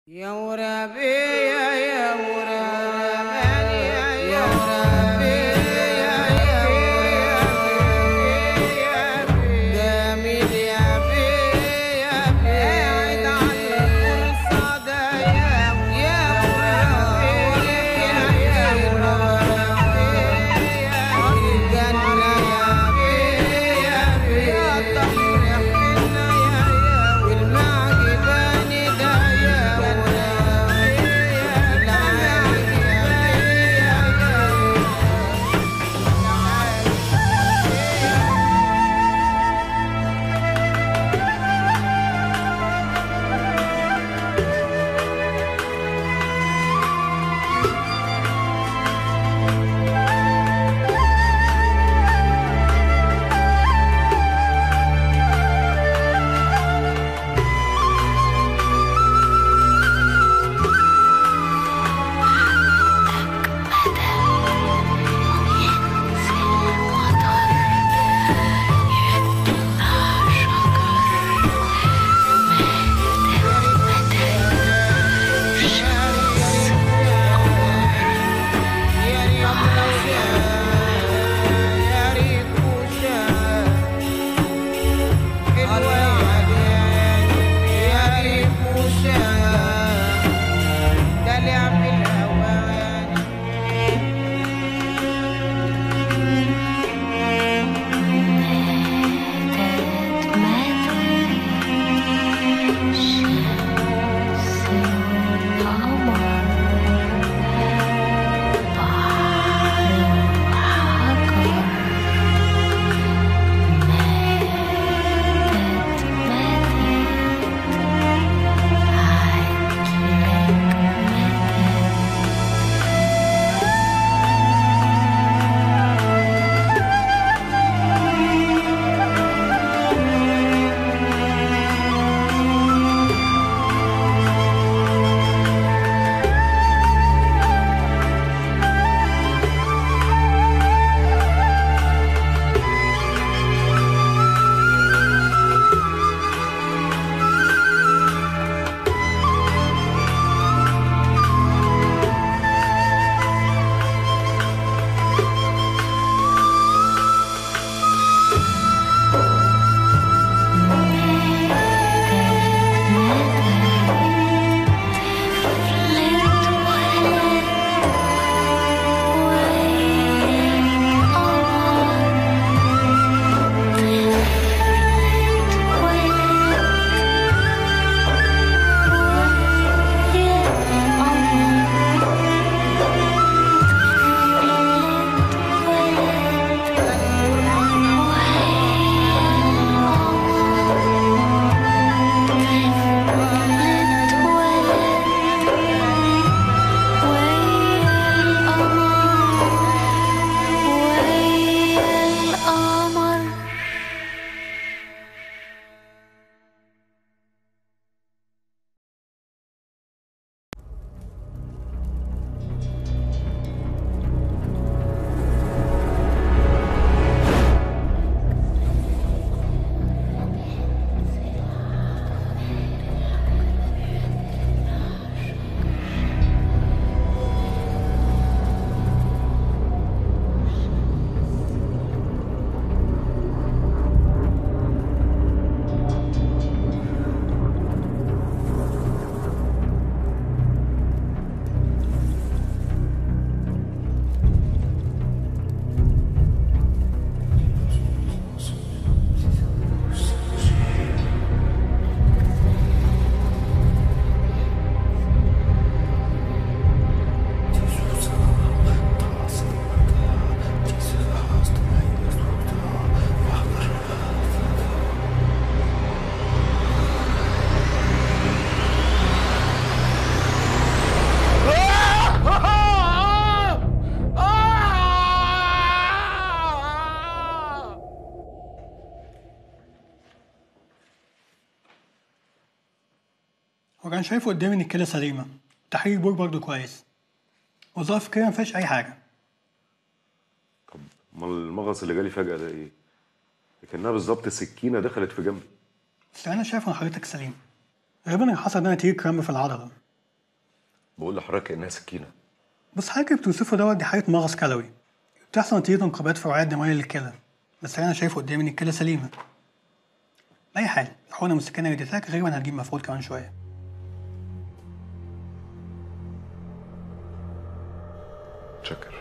يا ورابي يا ورابي يا ورابي يا ورابي جميل يا بي يا بي قاعد على الفرصة ده يا ورابي يا ورابي الجنة يا بي يا بي يا طهر منا يا والمعجباني ده يا وكان شايفه قدامي ان الكلى سليمه، تحليل البول برضه كويس، وظائف الكلى مفيهاش اي حاجه. طب امال المغص اللي جالي فجأة ده ايه؟ كأنها بالظبط سكينة دخلت في جنبي. بس انا شايف ان حضرتك سليم. غالبا اللي حصل ده نتيجه كرامب في العضله، بقول لحضرتك كأنها سكينة. بص حضرتك اللي بتوصفه دوت دي حاجة مغص كلوي بتحصل نتيجة انقباض فروعات دموية للكلى، بس أنا شايفه قدامي إن الكلى سليمة. أي حال الحقنة المسكنة اللي اديتها لك غالبا هتجيب مفعول كمان شوية. شكر.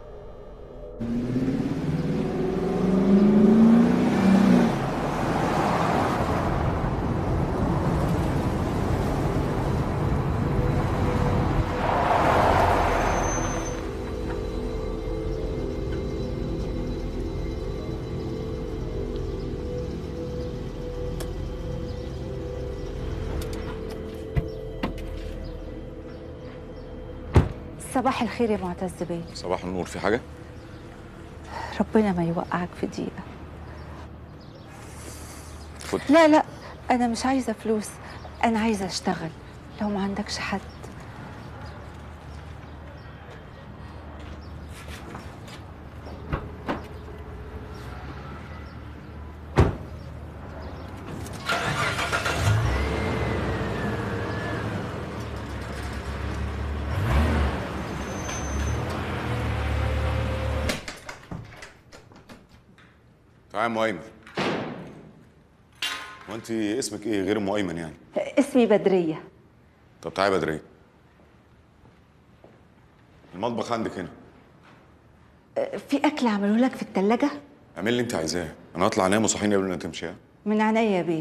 صباح الخير يا معتز بيه. صباح النور. في حاجة؟ ربنا ما يوقعك في دقيقة. خد. لا لا، أنا مش عايزة فلوس، أنا عايزة أشتغل. لو ما عندكش حد. تعال يا أيمن. هو أنت اسمك إيه غير أيمن يعني؟ اسمي بدرية. طب تعالي يا بدرية. المطبخ عندك هنا. في أكل عملوا لك في التلاجة؟ اعمل اللي أنت عايزاه، أنا هطلع أنام وصحيني قبل ما تمشي. من عينيا يا بيه.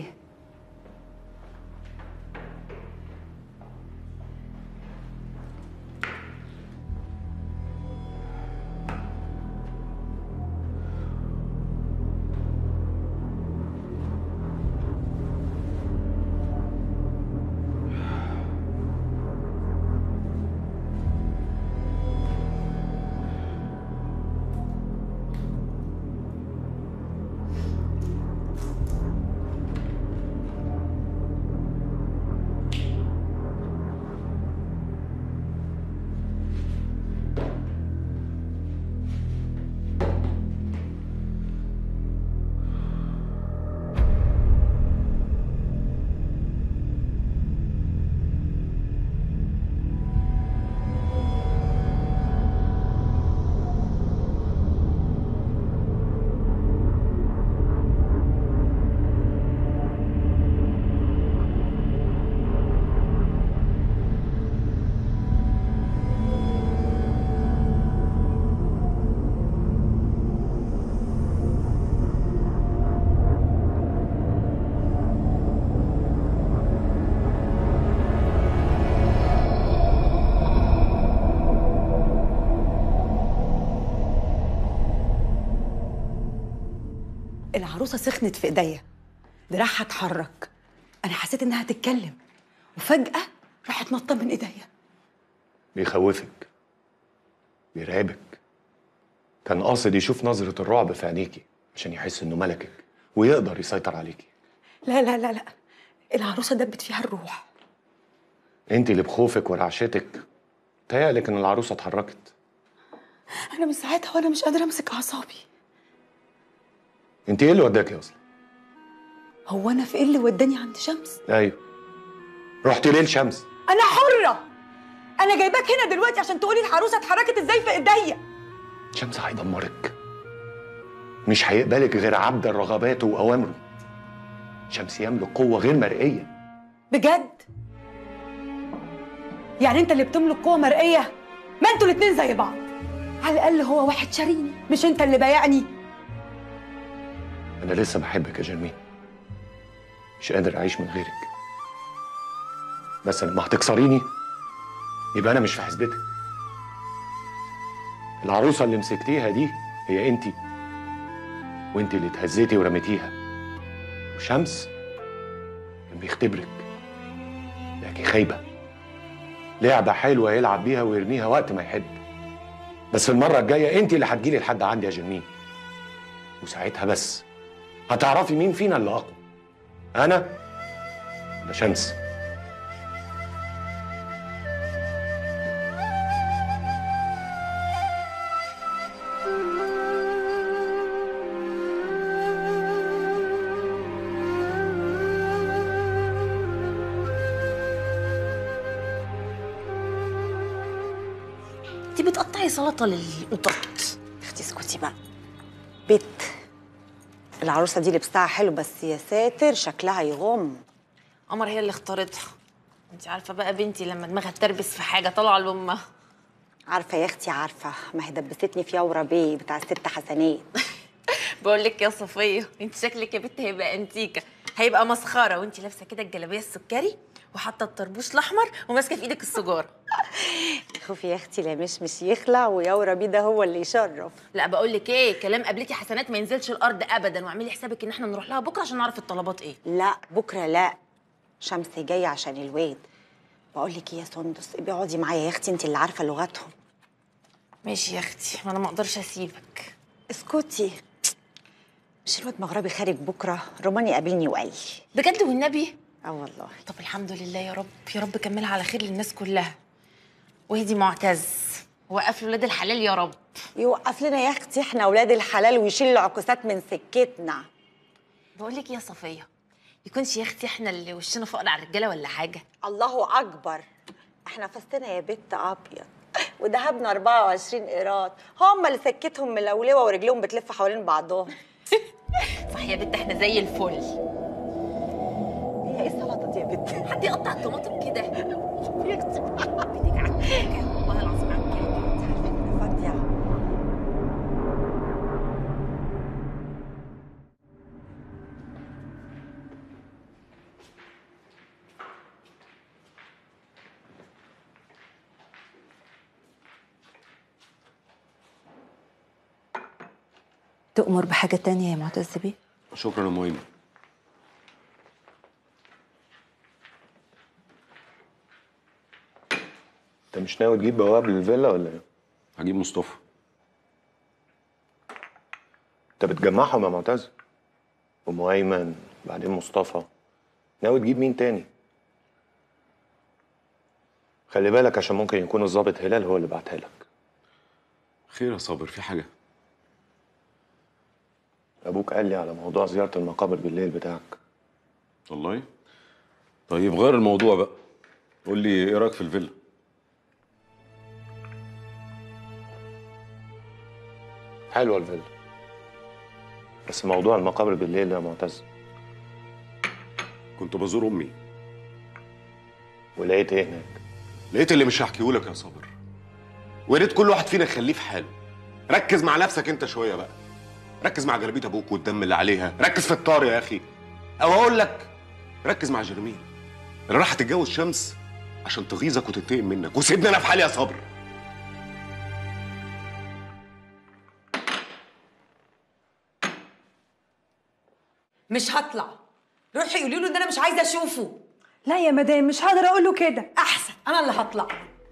العروسه سخنت في ايديا، دراعها اتحرك، انا حسيت انها هتتكلم وفجاه راحت نطه من ايديا. بيخوفك، بيرعبك، كان قاصد يشوف نظرة الرعب في عينيكي عشان يحس انه ملكك ويقدر يسيطر عليكي. لا لا لا لا، العروسه دبت فيها الروح. انت اللي بخوفك ورعشتك تهيألك ان العروسة اتحركت. انا من ساعتها وانا مش قادره امسك اعصابي. انت ايه اللي وداكي اصلا؟ هو انا في ايه اللي وداني عند شمس؟ ايوه، رحتي ليه لشمس؟ انا حره، انا جايباك هنا دلوقتي عشان تقولي العروسه اتحركت ازاي في ايديا. شمس هيدمرك، مش هيقبلك غير عبد رغباته واوامره. شمس يملك قوة غير مرئية. بجد؟ يعني انت اللي بتملك قوه مرئيه؟ ما انتوا الاتنين زي بعض، على الاقل هو واحد شاريني مش انت اللي بايعني. انا لسه بحبك يا جرمين، مش قادر اعيش من غيرك، بس لما هتكسريني يبقى انا مش في حسبتك. العروسه اللي مسكتيها دي هي انتي، وانتي اللي اتهزيتي ورميتيها. وشمس كان بيختبرك، لكن خايبه، لعبه حلوه يلعب بيها ويرميها وقت ما يحب. بس المره الجايه انتي اللي هتجيلي لحد عندي يا جرمين، وساعتها بس هتعرفي مين فينا اللي اقوى، انا ولا شمس. انت بتقطعي سلطه للقطط. اختي اسكتي بقى. بت العروسه دي لبسها حلو بس يا ساتر شكلها يغم. قمر هي اللي اختارتها. انت عارفه بقى بنتي لما دماغها تربس في حاجه طالعه لامها. عارفه يا اختي عارفه، ما هي دبستني في يورا بيه بتاع الست حسنات. بقول لك يا صفيه، انت شكلك يا بنت هيبقى انتيكه، هيبقى مسخره وانت لابسه كده الجلابيه السكري وحاطه الطربوش الاحمر وماسكه في ايدك السيجاره. خوفي يا اختي لا مش يخلع ويورا بيه ده هو اللي يشرف. لا بقول لك ايه، كلام قبلتي حسنات ما ينزلش الارض ابدا، واعملي حسابك ان احنا نروح لها بكره عشان نعرف الطلبات ايه. لا بكره لا، شمس جايه عشان الواد. بقول لك ايه يا سندس، ابقي اقعدي معايا يا اختي، انت اللي عارفه لغتهم. ماشي يا اختي، ما انا ما اقدرش اسيبك. اسكتي. مش الواد مغربي خارج بكره؟ روماني قابلني وقال لي. بجد والنبي؟ اه والله. طب الحمد لله يا رب، يا رب كملها على خير للناس كلها. وهدي معتز وقف له ولاد الحلال يا رب. يوقف لنا يا اختي احنا ولاد الحلال ويشيل العكوسات من سكتنا. بقول لك يا صفيه، يكونش يا اختي احنا اللي وشنا فقر على الرجاله ولا حاجه؟ الله اكبر، احنا فستنا يا بت ابيض ودهبنا 24 قيراط، هم اللي سكتهم ملولوه ورجلهم بتلف حوالين بعضهم. صح يا بت، احنا زي الفل. هي ايه السلطه دي يا بت؟ حد يقطع الطماطم كده؟ يا اختي والله العظيم عم فاضيه. تؤمر بحاجة تانية يا معتز بيه؟ شكرا يا مهمة. انت مش ناوي تجيب بواب للفيلا ولا ايه؟ هجيب مصطفى. انت بتجمعهم يا معتز؟ ام ايمن بعدين مصطفى، ناوي تجيب مين تاني؟ خلي بالك عشان ممكن يكون الضابط هلال هو اللي بعتها لك. خير يا صابر، في حاجة؟ ابوك قال لي على موضوع زيارة المقابر بالليل بتاعك. والله؟ طيب غير الموضوع بقى، قول لي ايه رايك في الفيلا؟ حلوة الفيلا، بس موضوع المقابر بالليل ده يا معتز. كنت بزور امي. ولقيت ايه هناك؟ لقيت اللي مش هحكيهولك يا صابر، ويا ريت كل واحد فينا يخليه في حاله. ركز مع نفسك انت شويه بقى، ركز مع جلابيه ابوك والدم اللي عليها، ركز في الطار يا اخي، او اقول لك ركز مع جرمين اللي راح تتجوز شمس عشان تغيظك وتنتقم منك، وسيبني انا في حالي يا صابر. مش هطلع، روحي قولي له ان انا مش عايزه اشوفه. لا يا مدام مش هقدر اقول له كده. احسن انا اللي هطلع.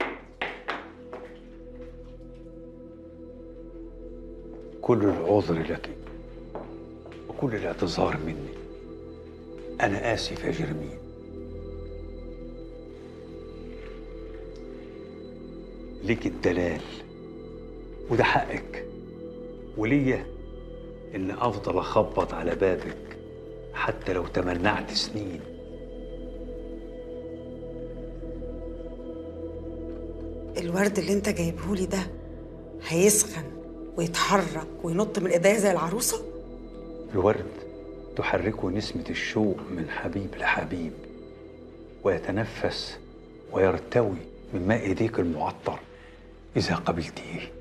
كل العذر لك وكل الاعتذار مني. أنا آسف يا جرمين. ليك الدلال وده حقك، وليا إن أفضل أخبط على بابك حتى لو تمنعت سنين. الورد اللي انت جايبهولي ده هيسخن ويتحرك وينط من ايديا زي العروسه؟ الورد تحركه نسمة الشوق من حبيب لحبيب، ويتنفس ويرتوي من ماء ايديك المعطر إذا قبلتيه.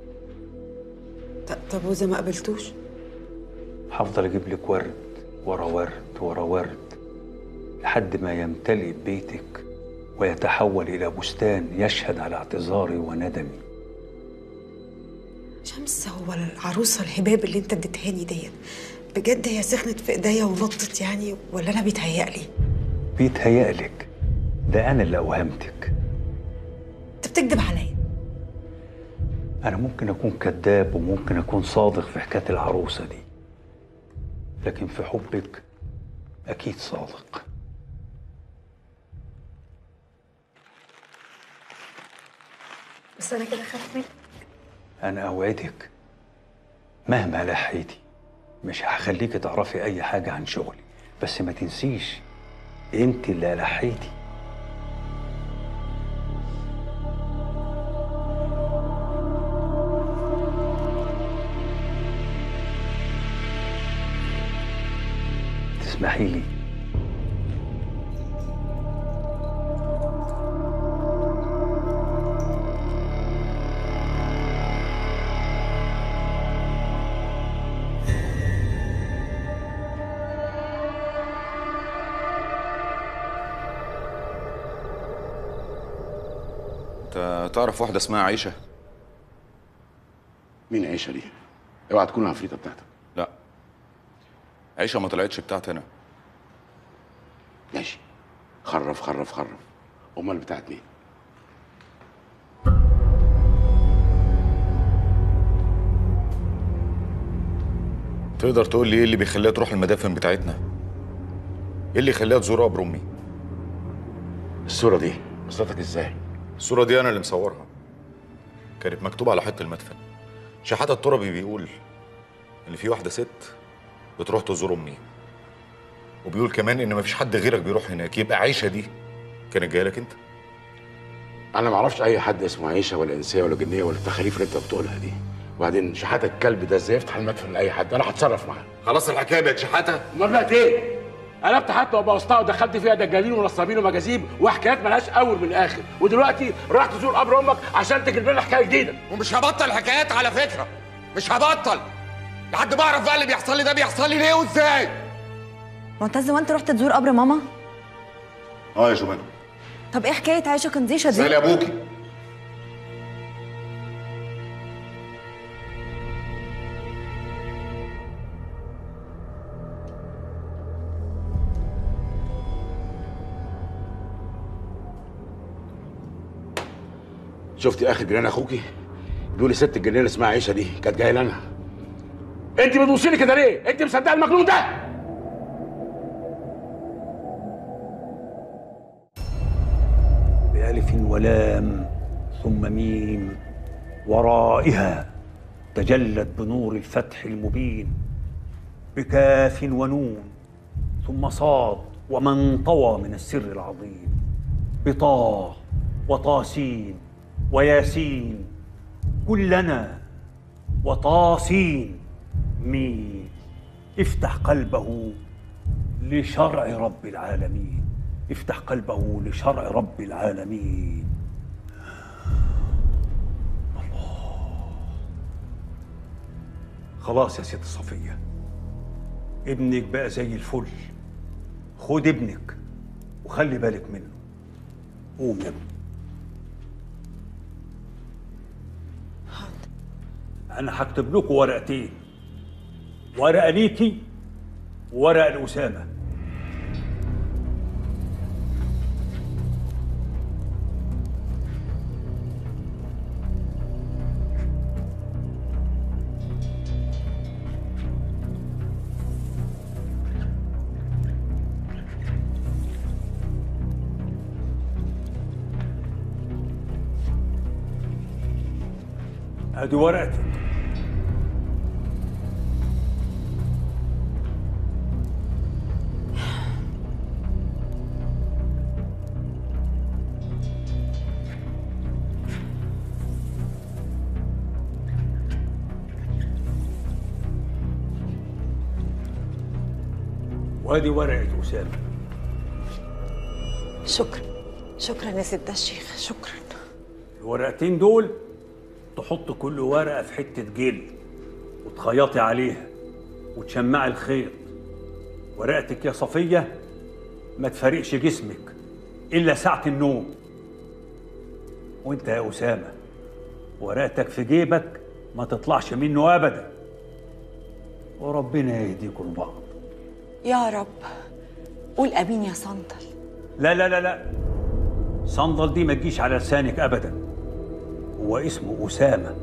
طب وإذا ما قبلتوش؟ هفضل أجيب لك ورد ورا ورد ورا ورد لحد ما يمتلئ بيتك ويتحول إلى بستان يشهد على اعتذاري وندمي. شمس، هو العروسه الهباب اللي انت اديتهاني ديت بجد هي سخنت في ايديا ونطت يعني، ولا انا بيتهيألي؟ بيتهيألك، ده أنا اللي أوهمتك. انت بتكذب عليا. أنا ممكن أكون كذاب وممكن أكون صادق في حكاية العروسة دي، لكن في حبك أكيد صادق. بس انا كده خايف منك. أنا أوعدك مهما لحيتي مش هخليكي تعرفي أي حاجة عن شغلي، بس ما تنسيش أنت اللي لحيتي. تسمحي لي. انت تعرف واحده اسمها عيشه؟ مين عيشه دي؟ اوعى تكون العفريته بتاعتك. لا، عيشه ما طلعتش بتاعتي انا. ماشي، خرف خرف خرف. امال بتاعت مين؟ تقدر تقول لي ايه اللي بيخليها تروح المدافن بتاعتنا؟ ايه اللي يخليها تزور قبر امي؟ الصوره دي وصلتك ازاي؟ الصوره دي انا اللي مصورها، كانت مكتوبه على حيطه المدفن. شحاته التربي بيقول ان في واحده ست بتروح تزور امي، وبيقول كمان ان مفيش حد غيرك بيروح هناك. يبقى عيشه دي كانت جايه لك انت. انا ما اعرفش اي حد اسمه عيشه ولا انسيه ولا جنيه ولا التخاريف اللي انت بتقولها دي. وبعدين شحاته الكلب ده ازاي يفتح المدفن لاي حد؟ انا هتصرف معاه. خلاص الحكايه بقت شحاته. امال بقت ايه؟ قلبت حتى وبوظتها ودخلت فيها دجالين ونصابين ومجاذيب وحكايات مالهاش اول من اخر، ودلوقتي راح تزور قبر امك عشان تجيب لنا حكايه جديده. ومش هبطل حكايات على فكره، مش هبطل لحد ما اعرف بقى اللي بيحصل لي ده بيحصل لي ليه وازاي. معتز، وانت رحت تزور قبر ماما؟ يا جمانة. طب ايه حكايه عايشه كنزيشه دي؟ سالي ابوكي. شفتي اخر جيران اخوكي؟ بيقول لي ست الجنيه اللي اسمها عيشه دي كانت جايه لنا. انت بتبصي لي كده ليه؟ انت مصدقه المجنون ده؟ بألف ولام ثم ميم ورائها تجلت بنور الفتح المبين، بكاف ونون ثم صاد ومن طوى من السر العظيم، بطاه وطاسين وياسين كلنا وطاسين مين. افتح قلبه لشرع رب العالمين، افتح قلبه لشرع رب العالمين. الله. خلاص يا ست صفية، ابنك بقى زي الفل. خد ابنك وخلي بالك منه. قوم يا ابني. أنا هكتب لكم ورقتين، ورقة ليكي وورقة لأسامة. أدي ورقتك. وادي ورقة أسامة. شكرا شكرا يا سيدنا الشيخ، شكرا. الورقتين دول تحط كل ورقة في حتة جلد وتخيطي عليها وتشمعي الخيط. ورقتك يا صفية ما تفارقش جسمك إلا ساعة النوم. وانت يا أسامة ورقتك في جيبك ما تطلعش منه أبدا. وربنا يهديكم لبعض. يا رب. قول امين يا صندل. لا لا لا لا، صندل دي ما تجيش على لسانك أبدا. هو اسمه أسامة.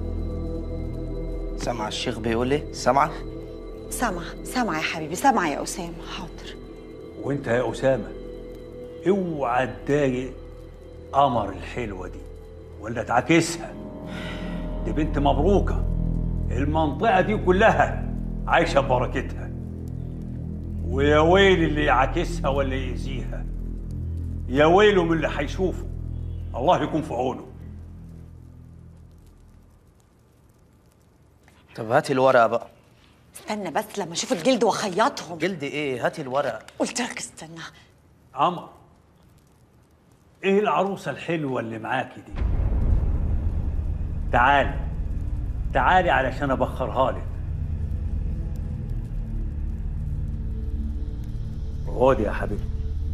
سامعة الشيخ بيقول ايه؟ سامعة؟ سامعة يا حبيبي، سامعة يا أسامة، حاضر. وانت يا أسامة اوعى تضايق قمر الحلوة دي ولا تعاكسها. دي بنت مبروكة، المنطقة دي كلها عايشة ببركتها. ويا ويل اللي يعاكسها ولا يأذيها، يا ويله من اللي هيشوفه. الله يكون في عونه. طب هاتي الورقة بقى. استنى بس لما اشوف الجلد واخيطهم. جلد ايه؟ هاتي الورق. قلت لك استنى. قمر، ايه العروسه الحلوه اللي معاكي دي؟ تعالي تعالي علشان ابخرها لك. خدي يا حبيبتي.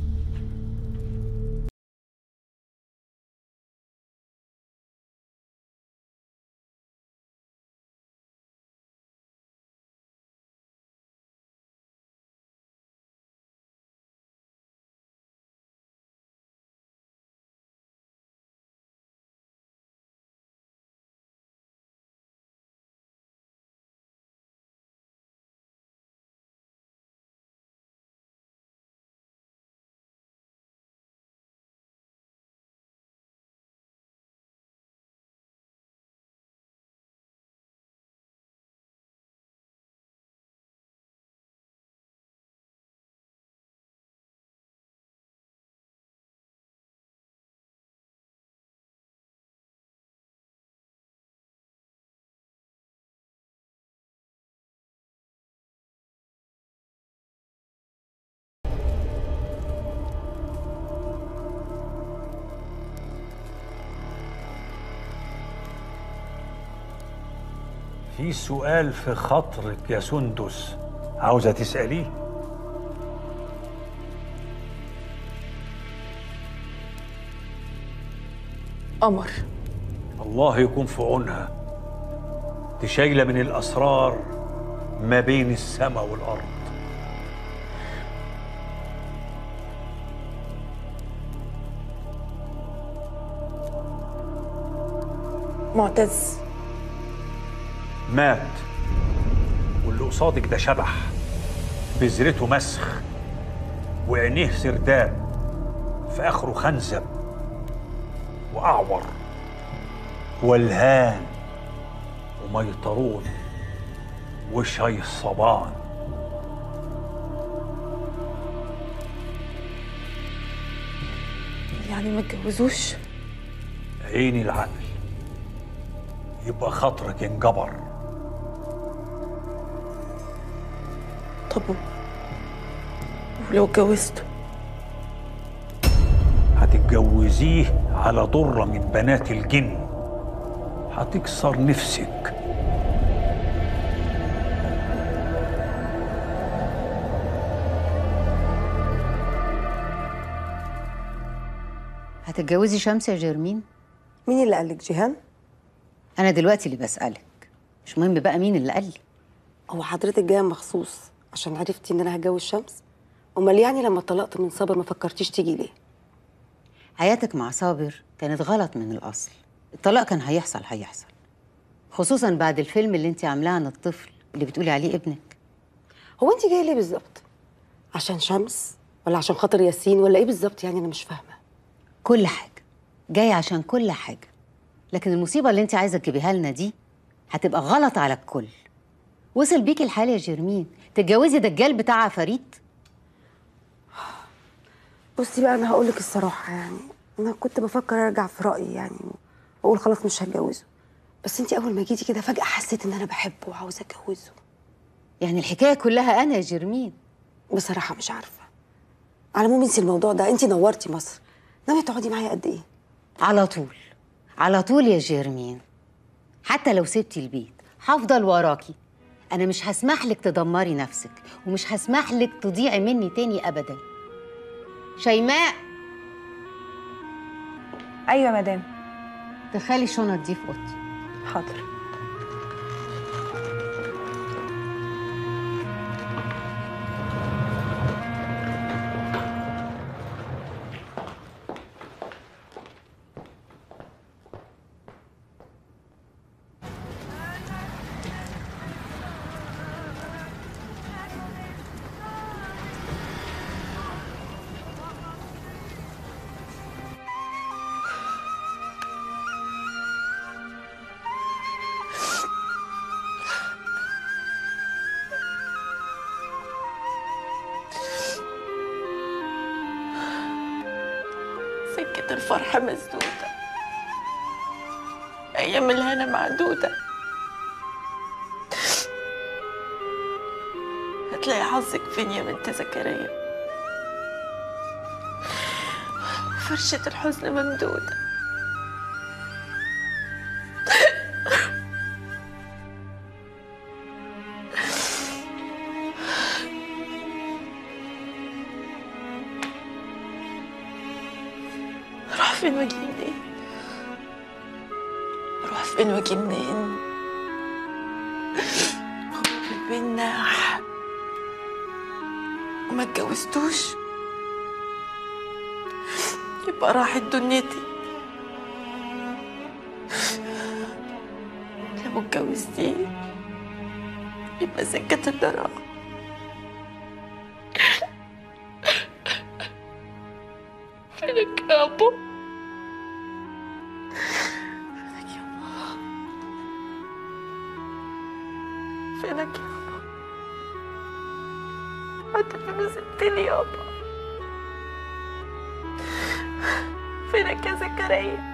في سؤال في خاطرك يا سندس عاوزة تسأليه؟ قمر، الله يكون في عونها. دي شايلة من الأسرار ما بين السماء والأرض. معتز مات، واللي قصادك ده شبح، بذرته مسخ وعينيه سرداب، في آخره خنزب وأعور والهان وميطرون وشي الصبان. يعني ما اتجوزوش؟ عيني العقل، يبقى خاطرك انجبر. طب ولو اتجوزته؟ هتتجوزيه على ضرة من بنات الجن، هتكسر نفسك. هتتجوزي شمس يا جيرمين؟ مين اللي قالك جيهان؟ أنا دلوقتي اللي بسألك، مش مهم بقى مين اللي قال لي. هو حضرتك جايه مخصوص عشان عرفتي ان انا هتجوز شمس؟ امال يعني لما طلقت من صابر ما فكرتيش تيجي ليه؟ حياتك مع صابر كانت غلط من الأصل. الطلاق كان هيحصل، خصوصا بعد الفيلم اللي انت عاملاه عن الطفل اللي بتقولي عليه ابنك. هو انت جايه ليه بالظبط؟ عشان شمس ولا عشان خاطر ياسين ولا ايه بالظبط؟ يعني انا مش فاهمه. كل حاجة، جاية عشان كل حاجة، لكن المصيبة اللي انت عايزة تجيبيها لنا دي هتبقى غلط على الكل. وصل بيكي الحال يا جيرمين تتجوزي دجال بتاع عفاريت؟ بصي بقى، انا هقول لك الصراحه، يعني انا كنت بفكر ارجع في رايي يعني واقول خلاص مش هتجوزه، بس انت اول ما جيتي كده فجاه حسيت ان انا بحبه وعاوزه اتجوزه. يعني الحكايه كلها انا يا جيرمين؟ بصراحه مش عارفه. على العموم انسي الموضوع ده، انت نورتي مصر. ناويه تقعدي معايا قد ايه؟ على طول على طول يا جيرمين، حتى لو سبتي البيت هفضل وراكي. انا مش هسمح لك تدمري نفسك، ومش هسمح لك تضيعي مني تاني ابدا. شيماء. ايوه يا مدام. دخلي الشنط دي في اوضتي. حاضر. سكة الفرحة مسدودة، أيام الهنا معدودة. هتلاقي حظك فين يا بنت زكريا. فرشة الحزن ممدودة. اروح فين واجي منين؟ اروح فين واجي منين؟ قلبي ناح وما اتجوزتوش، يبقى راحت دنيتي. لو اتجوزتيه يبقى سكة الدراع. فينك يا ابو؟ فينك يا ابو؟ فينك يا ابو؟ انت فين سبتني يابا؟ فينك يا زكريا؟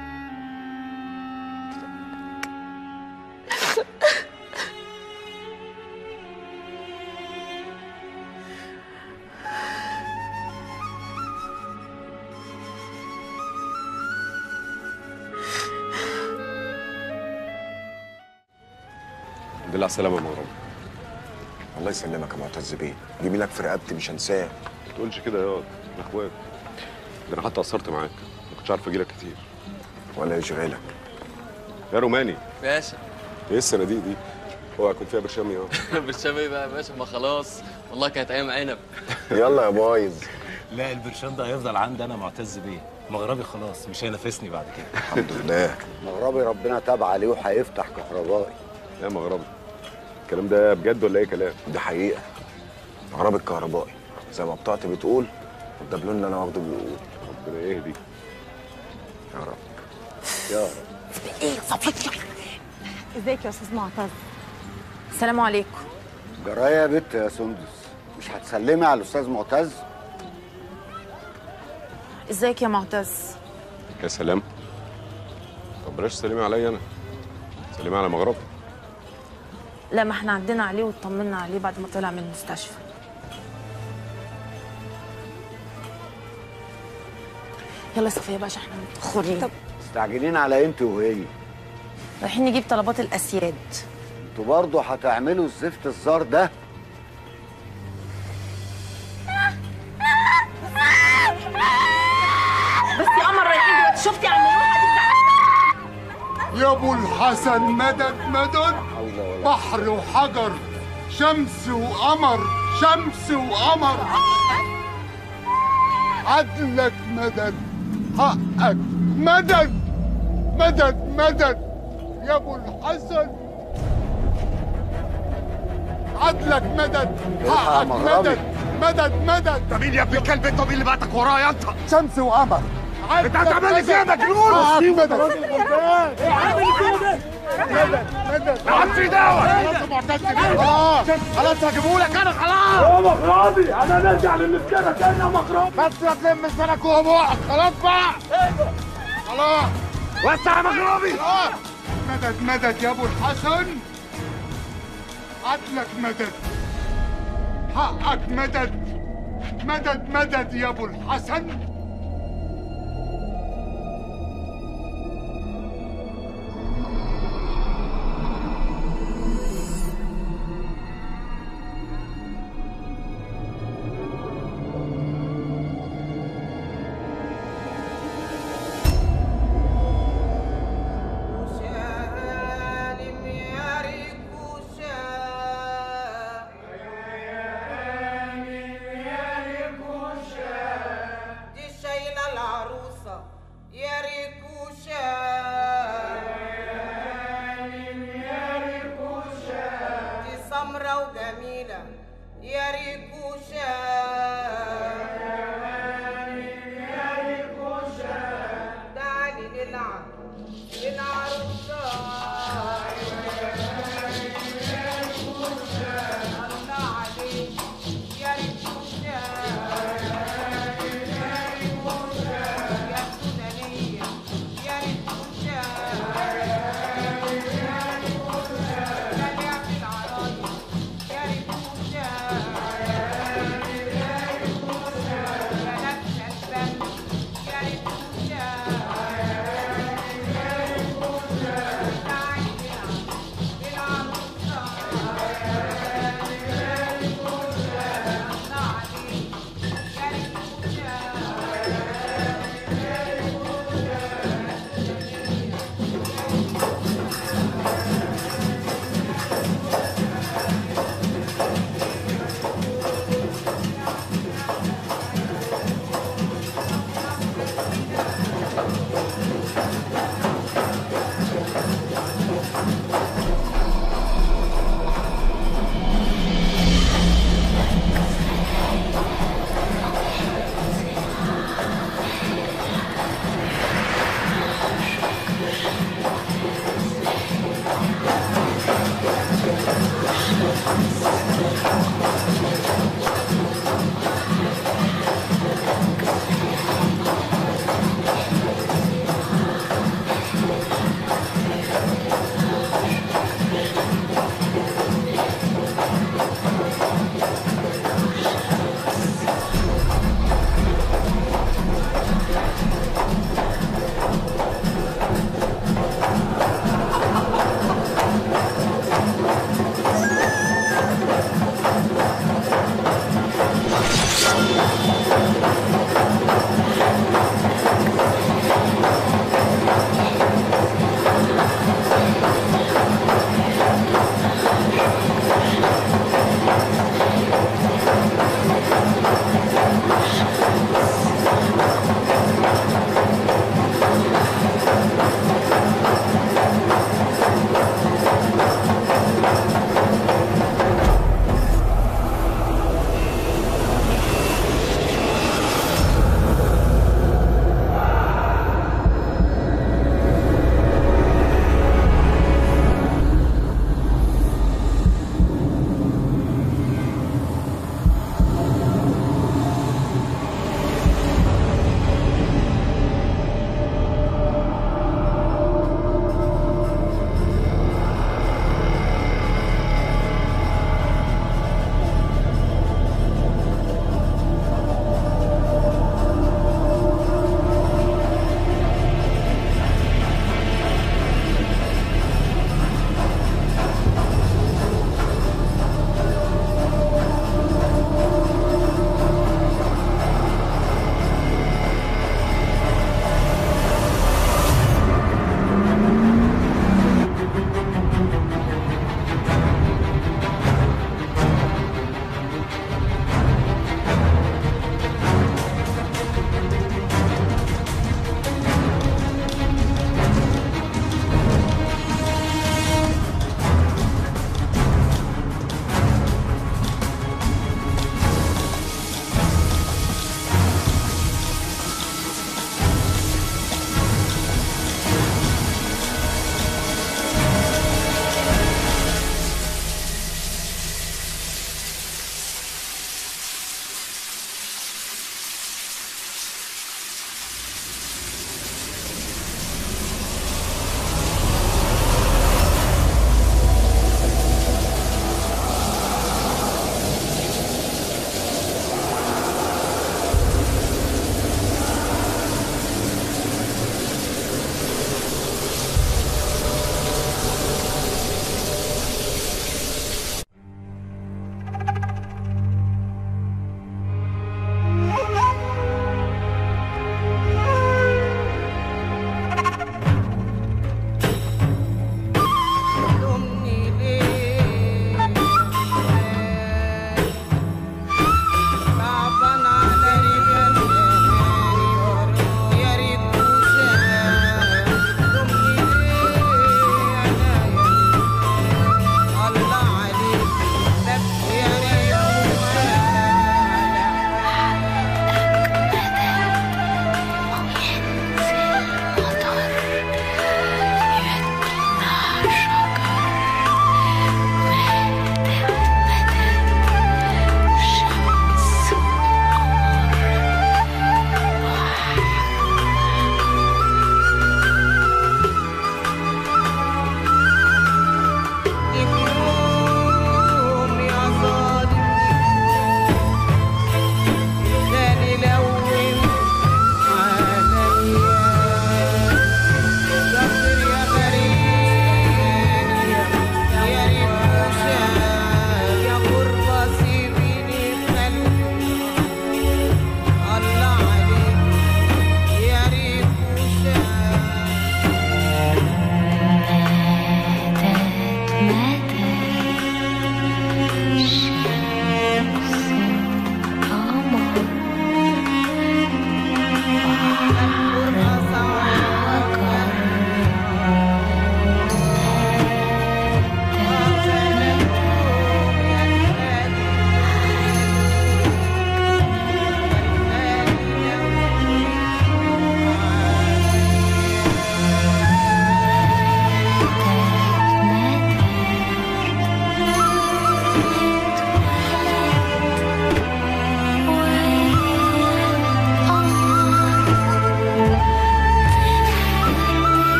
الحمد لله على السلامة يا مغرب. الله يسلمك يا معتز بيه، جميلك في رقبتي مش هنساه. ما تقولش كده ياض، احنا اخوات. ده انا حتى قصرت معاك، ما كنتش عارف اجيلك كتير. ولا يشغلك. يا روماني، باشا ايه الصناديق دي؟ اوعى يكون فيها برشام يا برشام ايه بقى يا باشا؟ ما خلاص والله كانت ايام عنب. يلا يا بايظ. لا البرشام ده هيفضل عندي انا معتز بيه، مغربي خلاص مش هينافسني بعد كده. الحمد لله. مغربي ربنا تاب عليه وهيفتح كهربائي. يا مغربي، الكلام ده بجد ولا ايه كلام؟ ده حقيقة. مغربي الكهربائي زي ما بطاقتي بتقول والدبلون اللي انا واخده بيقول. ربنا يهدي. يا رب يا رب. ايه صفيتي؟ ازيك يا استاذ معتز؟ السلام عليكم. جرايه يا بت يا سندس، مش هتسلمي على الاستاذ معتز؟ ازيك يا معتز؟ يا سلام. طب بلاش تسلمي عليا انا، سلمي على مغربي. لا، ما احنا عدينا عليه واطمنا عليه بعد ما طلع من المستشفى. يلا يا صفيه باشا احنا متاخرين. طب مستعجلين على انت وهي؟ رايحين نجيب طلبات الاسياد. انتوا برضه هتعملوا الزفت الزار ده؟ بس يا قمر رايحين دلوقتي، شفتي عملوها دي؟ يا ابو الحسن مدد مدد، بحر وحجر، شمس وقمر، شمس وقمر، عدلك مدد، حقك مدد مدد مدد يا ابو الحسن، عدلك مدد، حقك مدد مدد مدد. ده مين يا ابن الكلب انت؟ مين اللي بعتك ورايا انت؟ شمس وقمر. انت هتعمل لي فيها مجنون؟ مدد ايه عامل كده؟ يا عم في دواء. خلاص هجيبهولك انا خلاص. يا مغربي انا نرجع للمسكنه تاني يا مغربي. بس يا تلم لسانك وبوقك خلاص بقى. خلاص وسع يا مغربي. مدد مدد يا ابو الحسن، عدلك مدد، حقك مدد مدد مدد يا ابو الحسن.